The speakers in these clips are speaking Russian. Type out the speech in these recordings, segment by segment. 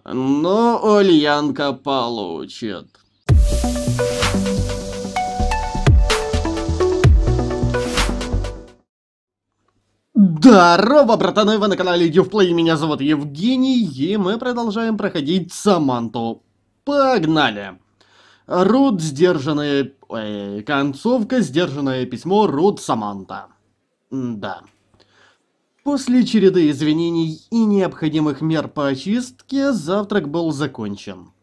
Но Ульянка получит. Здорово, братаны, вы на канале Юфплей, меня зовут Евгений, и мы продолжаем проходить Саманту. Погнали! Рут, сдержанная... концовка, сдержанное письмо, Рут Саманта. Да. После череды извинений и необходимых мер по очистке, завтрак был закончен.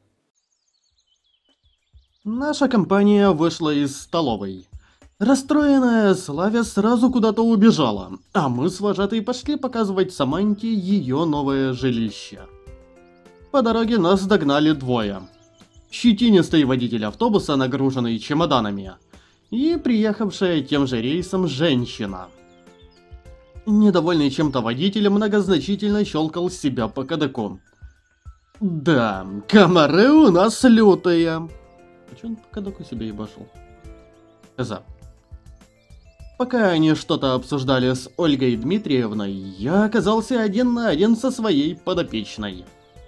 Наша компания вышла из столовой. Расстроенная Славя сразу куда-то убежала, а мы с вожатой пошли показывать Саманте ее новое жилище. По дороге нас догнали двое. Щетинистый водитель автобуса, нагруженный чемоданами, и приехавшая тем же рейсом женщина. Недовольный чем-то водитель многозначительно щелкал себя по кадаку. Да, комары у нас лютые. А чё он по кадаку себе ебашил? Коза. Пока они что-то обсуждали с Ольгой Дмитриевной, я оказался один на один со своей подопечной.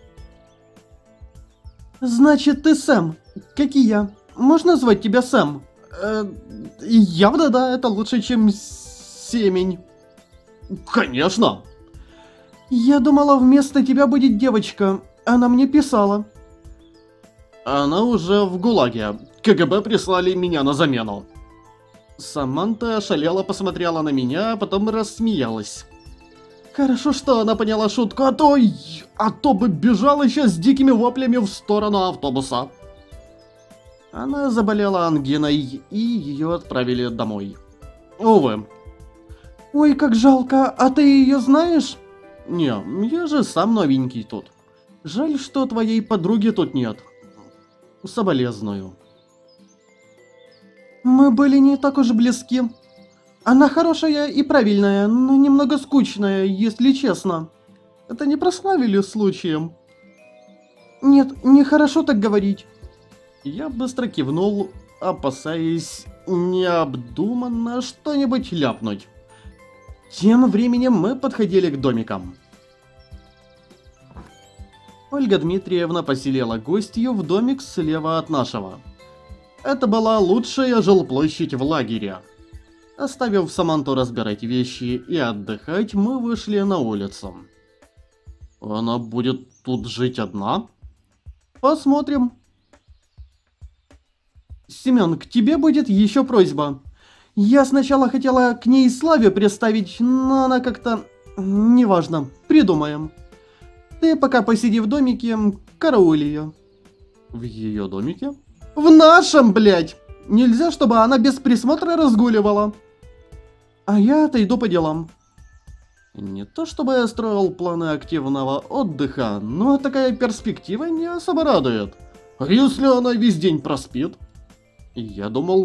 Значит, ты Сэм, как и я. Можно звать тебя Сэм? Явно да, это лучше, чем Семень. Конечно. Я думала, вместо тебя будет девочка. Она мне писала. Она уже в ГУЛАГе. КГБ прислали меня на замену. Саманта ошалела посмотрела на меня, а потом рассмеялась. Хорошо, что она поняла шутку, а то бы бежала еще с дикими воплями в сторону автобуса. Она заболела ангиной, и ее отправили домой. Увы. Ой, как жалко, а ты ее знаешь? Не, я же сам новенький тут. Жаль, что твоей подруги тут нет. Соболезную. Мы были не так уж близки. Она хорошая и правильная, но немного скучная, если честно. Это не прославили случаем? Нет, нехорошо так говорить. Я быстро кивнул, опасаясь необдуманно что-нибудь ляпнуть. Тем временем мы подходили к домикам. Ольга Дмитриевна поселила гостью в домик слева от нашего. Это была лучшая жилплощадь в лагере. Оставив Саманту разбирать вещи и отдыхать, мы вышли на улицу. Она будет тут жить одна? Посмотрим. Семен, к тебе будет еще просьба. Я сначала хотела к ней Славе представить, но она как-то... Неважно, придумаем. Ты пока посиди в домике, карауль ее. В ее домике? В нашем, блядь! Нельзя, чтобы она без присмотра разгуливала. А я отойду по делам. Не то чтобы я строил планы активного отдыха, но такая перспектива не особо радует. А если она весь день проспит? Я думал,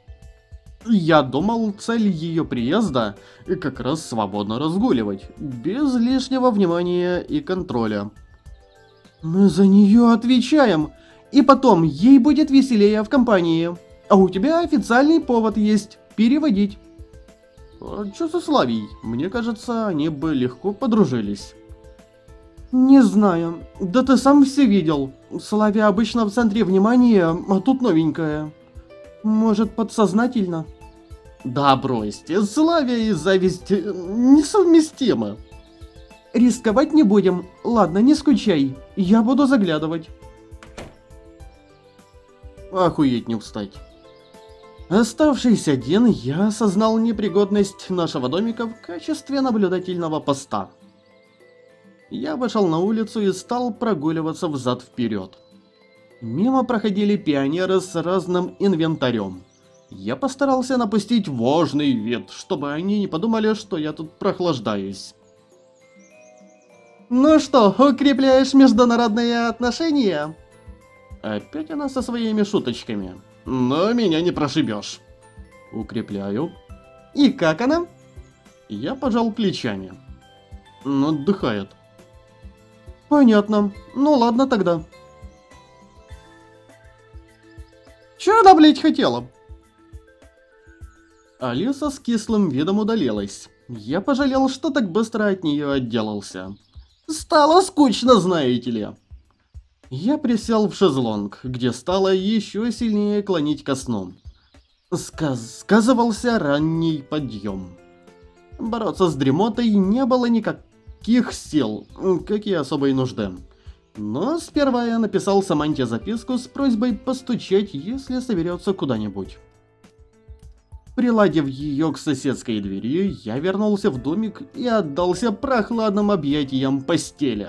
цель ее приезда как раз свободно разгуливать, без лишнего внимания и контроля. Мы за нее отвечаем, и потом ей будет веселее в компании. А у тебя официальный повод есть – переводить. А чё со Славей? Мне кажется, они бы легко подружились. Не знаю. Да ты сам все видел. Славя обычно в центре внимания, а тут новенькая. Может, подсознательно? Да бросьте, Славя и зависть несовместимы. Рисковать не будем. Ладно, не скучай. Я буду заглядывать. Охуеть не устать. Оставшись один, я осознал непригодность нашего домика в качестве наблюдательного поста. Я вышел на улицу и стал прогуливаться взад-вперед. Мимо проходили пионеры с разным инвентарем. Я постарался напустить важный вид, чтобы они не подумали, что я тут прохлаждаюсь. Ну что, укрепляешь международные отношения? Опять она со своими шуточками. Но меня не прошибешь. Укрепляю. И как она? Я пожал плечами. Отдыхает. Понятно. Ну ладно тогда. Чё она, блять, хотела? Алиса с кислым видом удалилась. Я пожалел, что так быстро от нее отделался. Стало скучно, знаете ли. Я присел в шезлонг, где стало еще сильнее клонить ко сну. Сказывался ранний подъем. Бороться с дремотой не было никаких сил, как и особой нужды. Но сперва я написал Саманте записку с просьбой постучать, если соберется куда-нибудь. Приладив ее к соседской двери, я вернулся в домик и отдался прохладным объятиям постели.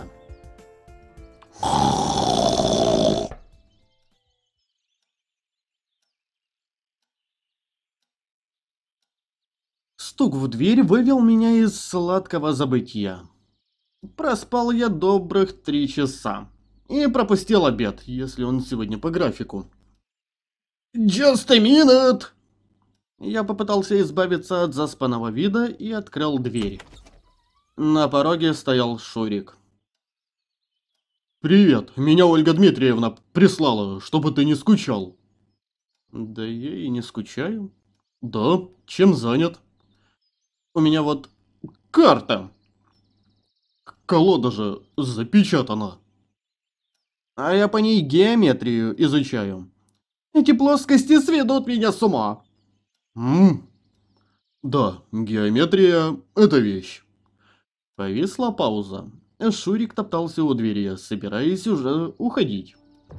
Стук в дверь вывел меня из сладкого забытия. Проспал я добрых 3 часа. И пропустил обед, если он сегодня по графику. Just a minute! Я попытался избавиться от заспанного вида и открыл дверь. На пороге стоял Шурик. «Привет, меня Ольга Дмитриевна прислала, чтобы ты не скучал». «Да я и не скучаю». «Да, чем занят?» «У меня вот карта. Колода же запечатана. А я по ней геометрию изучаю. Эти плоскости сведут меня с ума». Да, геометрия – это вещь». Повисла пауза. Шурик топтался у двери, собираясь уже уходить.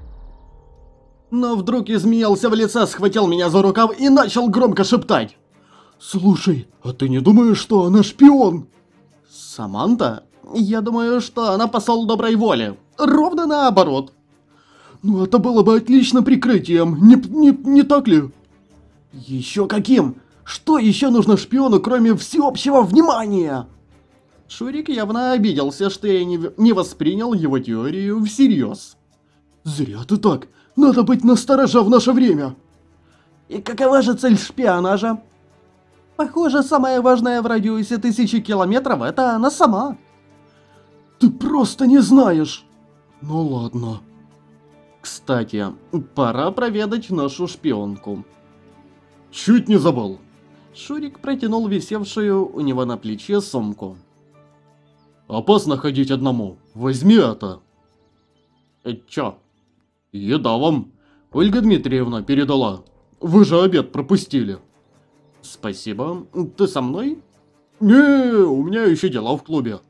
Но вдруг изменился в лице, схватил меня за рукав и начал громко шептать. «Слушай, а ты не думаешь, что она шпион?» «Саманта? Я думаю, что она посол доброй воли. Ровно наоборот». «Ну это было бы отлично прикрытием, не так ли?» «Еще каким? Что еще нужно шпиону, кроме всеобщего внимания?» Шурик явно обиделся, что я не воспринял его теорию всерьез. «Зря ты так. Надо быть настороже в наше время». «И какова же цель шпионажа?» «Похоже, самое важное в радиусе 1000 километров – это она сама». «Ты просто не знаешь». «Ну ладно». «Кстати, пора проведать нашу шпионку». «Чуть не забыл». Шурик протянул висевшую у него на плече сумку. «Опасно ходить одному. Возьми это». «Чё?» «Еда вам. Ольга Дмитриевна передала. Вы же обед пропустили». «Спасибо. Ты со мной?» «Не, у меня еще дела в клубе».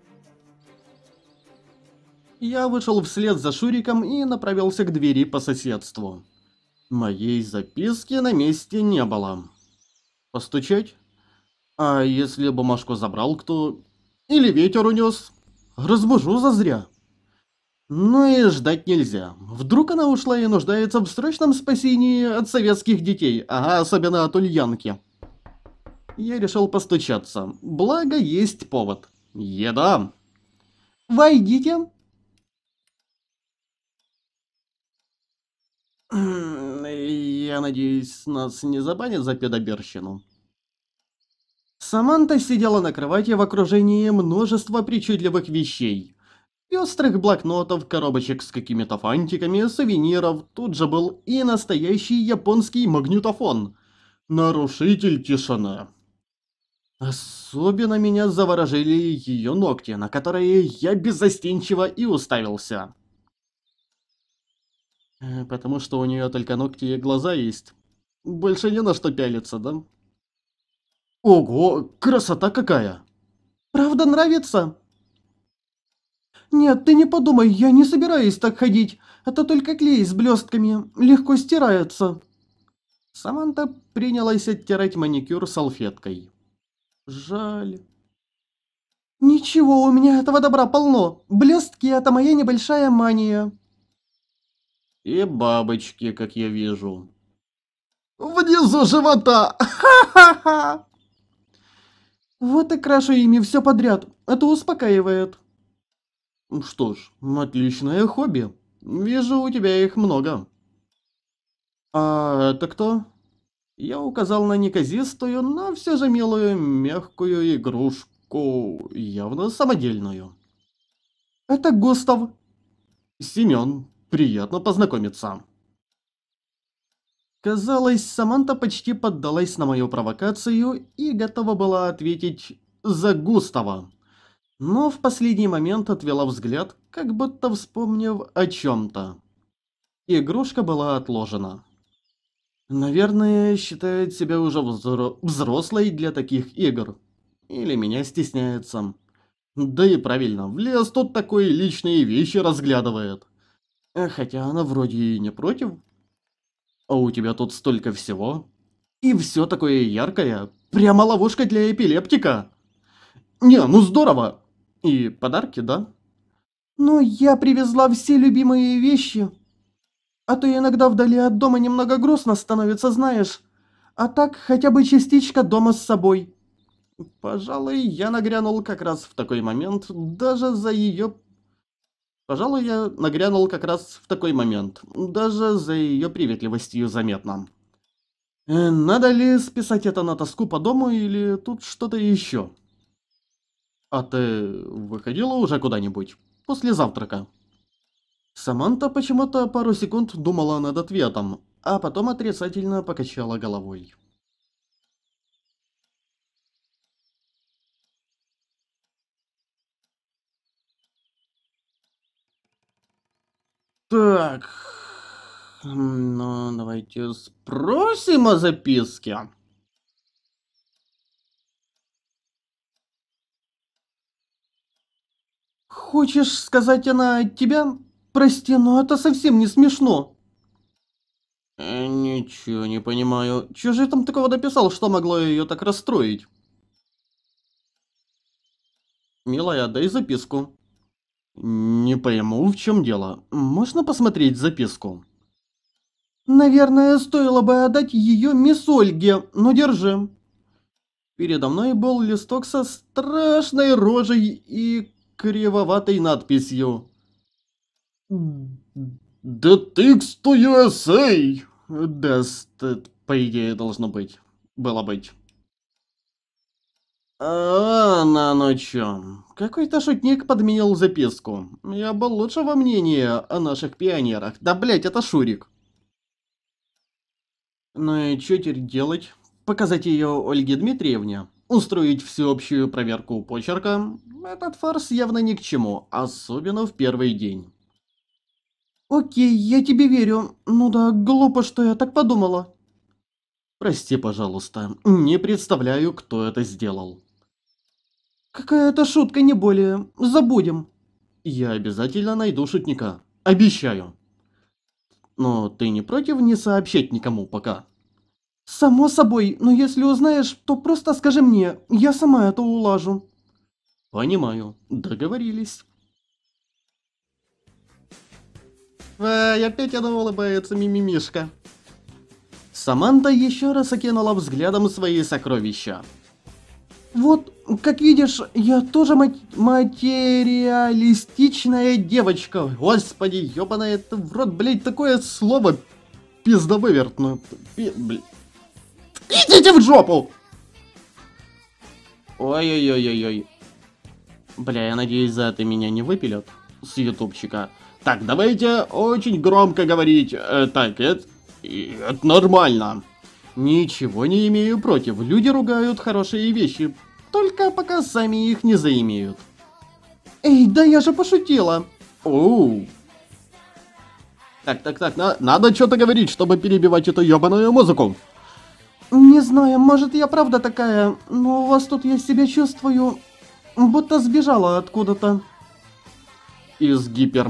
Я вышел вслед за Шуриком и направился к двери по соседству. Моей записки на месте не было. Постучать? А если бумажку забрал кто? Или ветер унес? Разбужу зазря. Ну и ждать нельзя. Вдруг она ушла и нуждается в срочном спасении от советских детей, ага, особенно от Ульянки. Я решил постучаться, благо есть повод. Еда. Войдите. Я надеюсь, нас не забанят за педоберщину. Саманта сидела на кровати в окружении множества причудливых вещей. Пестрых блокнотов, коробочек с какими-то фантиками, сувениров, тут же был и настоящий японский магнитофон. Нарушитель тишины. Особенно меня заворожили ее ногти, на которые я беззастенчиво и уставился. Потому что у нее только ногти и глаза есть. Больше не на что пялиться, да? Ого, красота какая! Правда нравится? Нет, ты не подумай, я не собираюсь так ходить. Это только клей с блестками, легко стирается. Саманта принялась оттирать маникюр салфеткой. Жаль. Ничего, у меня этого добра полно. Блестки — это моя небольшая мания. И бабочки, как я вижу. Внизу живота! Ха-ха-ха! Вот и крашу ими все подряд. Это успокаивает. Что ж, отличное хобби. Вижу, у тебя их много. А это кто? Я указал на неказистую, но все же милую, мягкую игрушку, явно самодельную. Это Густав. Семен, приятно познакомиться. Казалось, Саманта почти поддалась на мою провокацию и готова была ответить за Густава. но в последний момент отвела взгляд, как будто вспомнив о чем-то. Игрушка была отложена. Наверное, считает себя уже взрослой для таких игр. Или меня стесняется. Да и правильно, в лес тут такой личные вещи разглядывает. Хотя она вроде и не против. А у тебя тут столько всего. И все такое яркое. Прямо ловушка для эпилептика. Не, ну здорово. И подарки, да? Ну, я привезла все любимые вещи. А то иногда вдали от дома немного грустно становится, знаешь. А так хотя бы частичка дома с собой. Пожалуй, я нагрянул как раз в такой момент, даже за ее... Пожалуй, я нагрянул как раз в такой момент, даже за ее приветливостью заметно. Надо ли списать это на тоску по дому или тут что-то еще? А ты выходила уже куда-нибудь? После завтрака? Саманта почему-то пару секунд думала над ответом, а потом отрицательно покачала головой. Так, ну давайте спросим о записке. Хочешь сказать, она от тебя? Прости, но это совсем не смешно. Ничего не понимаю. Чё же я там такого написал, что могло ее так расстроить? Милая, дай записку. Не пойму, в чем дело. Можно посмотреть записку? Наверное, стоило бы отдать ее мисс Ольге, но держи. Передо мной был листок со страшной рожей и кривоватой надписью. Детекст USA. Да, по идее, должно быть. Было быть. Ну чё. Какой-то шутник подменил записку. Я был лучшего мнения о наших пионерах. Да, блять, это Шурик. Ну и чё теперь делать? Показать её Ольге Дмитриевне? Устроить всеобщую проверку почерка? Этот фарс явно ни к чему, особенно в первый день. Окей, я тебе верю. Ну да, глупо, что я так подумала. Прости, пожалуйста, не представляю, кто это сделал. Какая-то шутка, не более. Забудем. Я обязательно найду шутника. Обещаю. Но ты не против не сообщать никому пока? Само собой, но если узнаешь, то просто скажи мне, я сама это улажу. Понимаю, договорились. Ай, опять она улыбается, мимимишка. Саманта еще раз окинула взглядом свои сокровища. Вот, как видишь, я тоже материалистичная девочка. Господи, ёбаное, это в рот, блядь, такое слово пиздовывертно. Идите в жопу! Ой-ой-ой-ой-ой. Бля, я надеюсь, за это меня не выпилят с ютубчика. Так, давайте очень громко говорить. Так, это нормально. Ничего не имею против. Люди ругают хорошие вещи, только пока сами их не заимеют. Эй, да я же пошутила. Оу. Так, надо что-то говорить, чтобы перебивать эту ёбаную музыку. Не знаю, может я правда такая, но у вас тут я себя чувствую, будто сбежала откуда-то. Из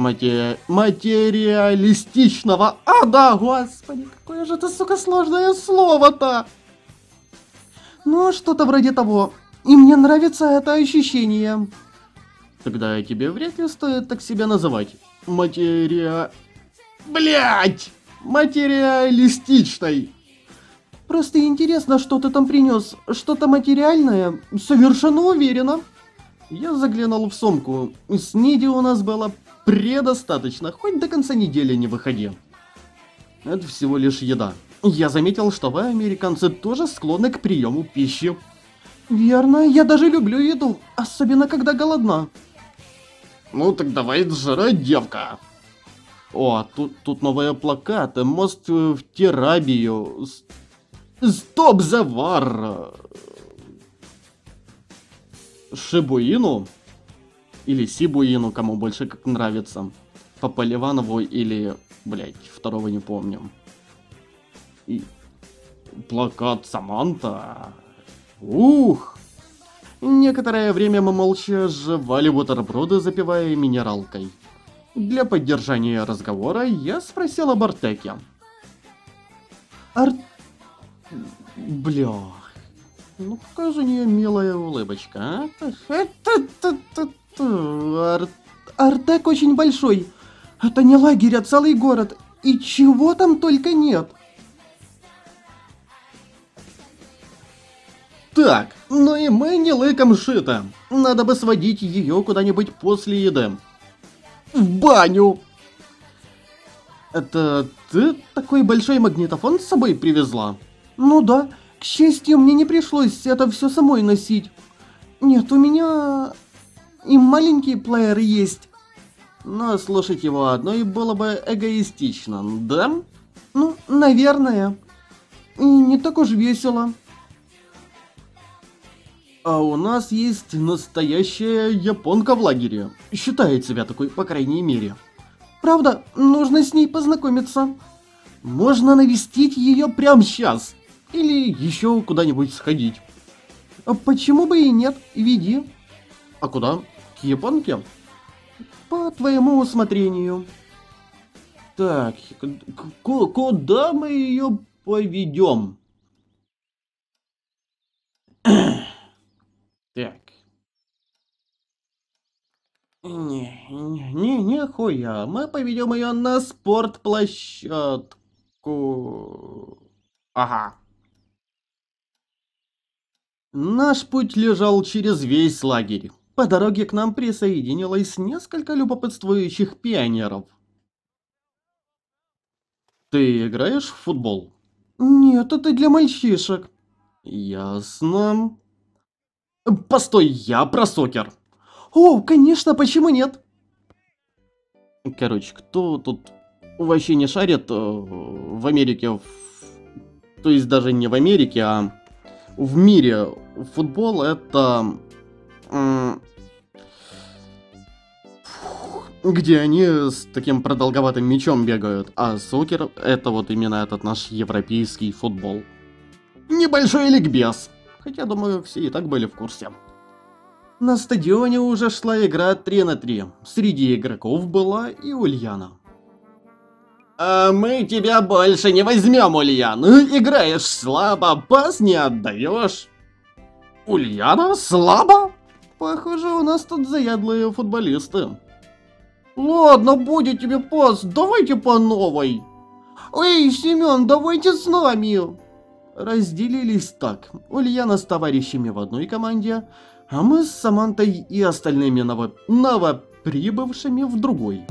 гиперматериалистичного ада, господи, какое же это, сука, сложное слово-то! Ну, что-то вроде того. И мне нравится это ощущение. Тогда тебе вряд ли стоит так себя называть. Блять! Материалистичной. Просто интересно, что ты там принес. Что-то материальное? Совершенно уверена. Я заглянул в сумку. Снеди у нас было предостаточно, хоть до конца недели не выходи. Это всего лишь еда. Я заметил, что вы, американцы, тоже склонны к приему пищи. Верно, я даже люблю еду, особенно когда голодна. Ну так давай жрать, девка. О, тут новые плакаты. Мост в Терабию. Стоп, завар. Шибуину? Или Сибуину, кому больше как нравится. По Поливанову или, блять, второго не помню. И плакат Саманта. Ух! Некоторое время мы молча жевали бутерброды, запивая минералкой. Для поддержания разговора я спросил об Артеке. Бля... Ну какая же у нее милая улыбочка, а? Артек очень большой. Это не лагерь, а целый город. И чего там только нет. Так, ну и мы не лыком шито. Надо бы сводить ее куда-нибудь после еды. В баню. Это ты такой большой магнитофон с собой привезла? Ну да, к счастью, мне не пришлось это все самой носить. Нет, у меня и маленький плеер есть. Но слушать его одной было бы эгоистично, да? Ну, наверное. И не так уж весело. А у нас есть настоящая японка в лагере. Считает себя такой, по крайней мере. Правда, нужно с ней познакомиться. Можно навестить ее прямо сейчас. Или еще куда-нибудь сходить. А почему бы и нет? Веди. А куда? К японке? По твоему усмотрению. Так, куда мы ее поведем? Так. Нихуя. Мы поведем ее на спортплощадку. Ага. Наш путь лежал через весь лагерь. По дороге к нам присоединилось несколько любопытствующих пионеров. Ты играешь в футбол? Нет, это для мальчишек. Ясно. Постой, я про сокер. О, конечно, почему нет? Короче, кто тут вообще не шарит в Америке, то есть даже не в Америке, а в мире футбол это... где они с таким продолговатым мячом бегают, а сокер это вот именно этот наш европейский футбол. Небольшой ликбез. Хотя, думаю, все и так были в курсе. На стадионе уже шла игра 3 на 3. Среди игроков была и Ульяна. А мы тебя больше не возьмем, Ульян. Играешь слабо, пас не отдаешь. Ульяна? Слабо? Похоже, у нас тут заядлые футболисты. Ладно, будет тебе пас, давайте по новой. Эй, Семен, давайте с нами. Разделились так. Ульяна с товарищами в одной команде, а мы с Самантой и остальными новоприбывшими в другой.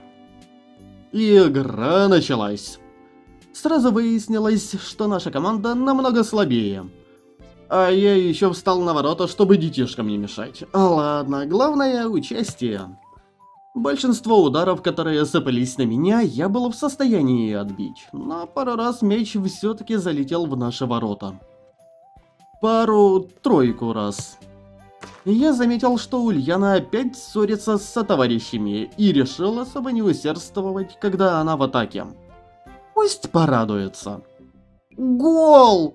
Игра началась. Сразу выяснилось, что наша команда намного слабее. А я еще встал на ворота, чтобы детишкам не мешать. Ладно, главное участие. Большинство ударов, которые сыпались на меня, я был в состоянии отбить, но пару раз мяч все-таки залетел в наши ворота. Пару-тройку раз. Я заметил, что Ульяна опять ссорится с сотоварищами и решил особо не усердствовать, когда она в атаке. Пусть порадуется. Гол!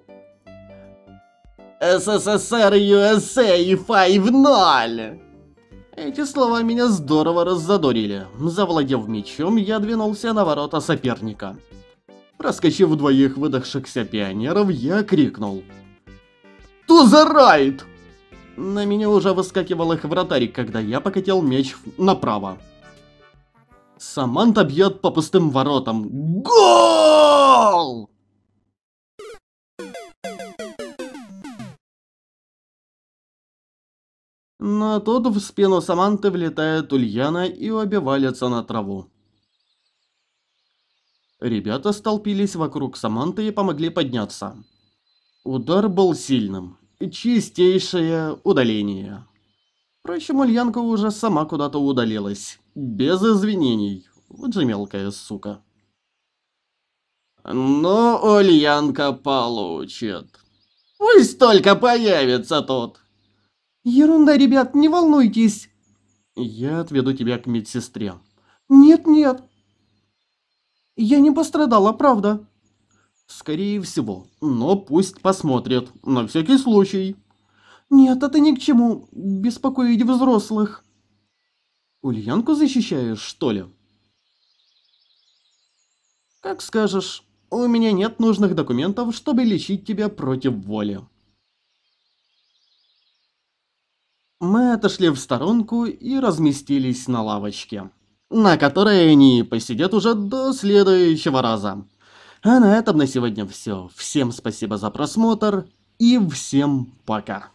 СССР USA 5-0! Эти слова меня здорово раззадорили. Завладев мячом, я двинулся на ворота соперника. Проскочив двоих выдохшихся пионеров, я крикнул: «To the right!» На меня уже выскакивал их вратарь, когда я покатил мяч направо. Саманта бьет по пустым воротам. Гол! Но тут в спину Саманты влетает Ульяна и обе валятся на траву. Ребята столпились вокруг Саманты и помогли подняться. Удар был сильным. Чистейшее удаление. Впрочем, Ульянка уже сама куда-то удалилась. Без извинений. Вот же мелкая сука. Но Ульянка получит. Пусть только появится тут. Ерунда, ребят, не волнуйтесь. Я отведу тебя к медсестре. Нет, я не пострадала, правда. Скорее всего, но пусть посмотрят, на всякий случай. Нет, это ни к чему, беспокоить взрослых. Ульянку защищаешь, что ли? Как скажешь, у меня нет нужных документов, чтобы лечить тебя против воли. Мы отошли в сторонку и разместились на лавочке, на которой они посидят уже до следующего раза. А на этом на сегодня все. Всем спасибо за просмотр и всем пока.